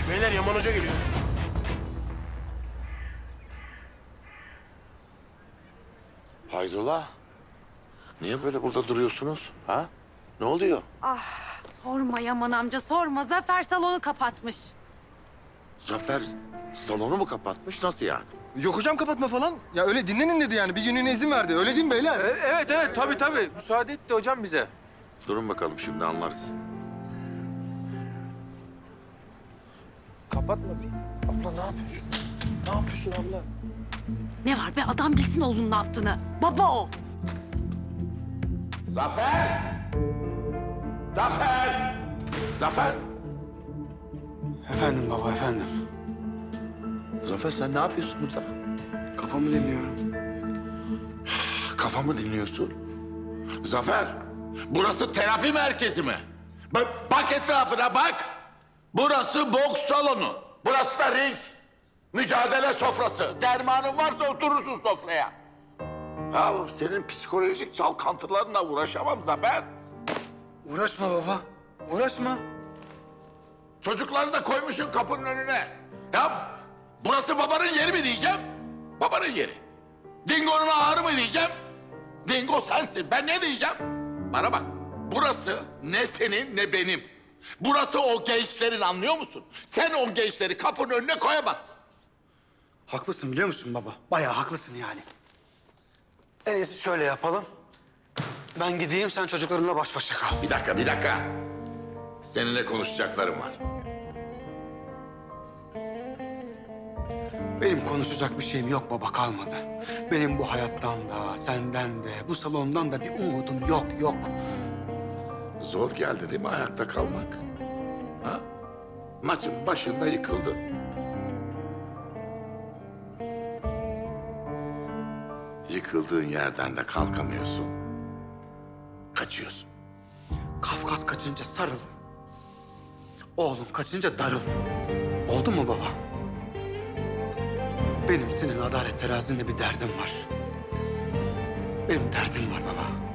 Beyler Yaman Hoca geliyor. Hayrola? Niye böyle burada duruyorsunuz? Ha? Ne oluyor? Sorma Yaman amca, sorma. Zafer salonu kapatmış. Zafer salonu mu kapatmış? Nasıl yani? Yok hocam kapatma falan. Ya öyle dinlenin dedi yani. Bir günlüğüne izin verdi. Öyle değil mi beyler? Evet tabii. Müsaade etti hocam bize. Durun bakalım şimdi anlarız. Kapatma. Abla ne yapıyorsun? Ne yapıyorsun abla? Ne var be? Adam bilsin oğlunun ne yaptığını. Baba o. Zafer! Zafer! Zafer! Efendim baba, efendim. Zafer sen ne yapıyorsun burada? Kafamı dinliyorum. Kafamı dinliyorsun. Zafer, burası terapi merkezi mi? Bak etrafına bak. Burası boks salonu. Burası da ring. Mücadele sofrası. Dermanın varsa oturursun sofraya. Ya senin psikolojik çalkantılarına uğraşamam Zafer. Uğraşma baba, uğraşma. Çocukları da koymuşsun kapının önüne. Ya burası babanın yeri mi diyeceğim? Babanın yeri. Dingo'nun ağrı mı diyeceğim? Dingo sensin. Ben ne diyeceğim? Bana bak. Burası ne senin ne benim. Burası o gençlerin, anlıyor musun? Sen o gençleri kapının önüne koyamazsın. Haklısın biliyor musun baba? Bayağı haklısın yani. En iyisi şöyle yapalım. Ben gideyim, sen çocuklarınla baş başa kal. Bir dakika. Seninle konuşacaklarım var. Benim konuşacak bir şeyim yok baba, kalmadı. Benim bu hayattan da, senden de, bu salondan da bir umudum yok. Zor geldi değil mi ayakta kalmak? Ha? Maçın başında yıkıldın. Yıkıldığın yerden de kalkamıyorsun. Kaçıyorsun. Kafkas kaçınca sarıl. Oğlum kaçınca darıl. Oldu mu baba? Benim senin adalet terazinde bir derdim var. Benim derdim var baba.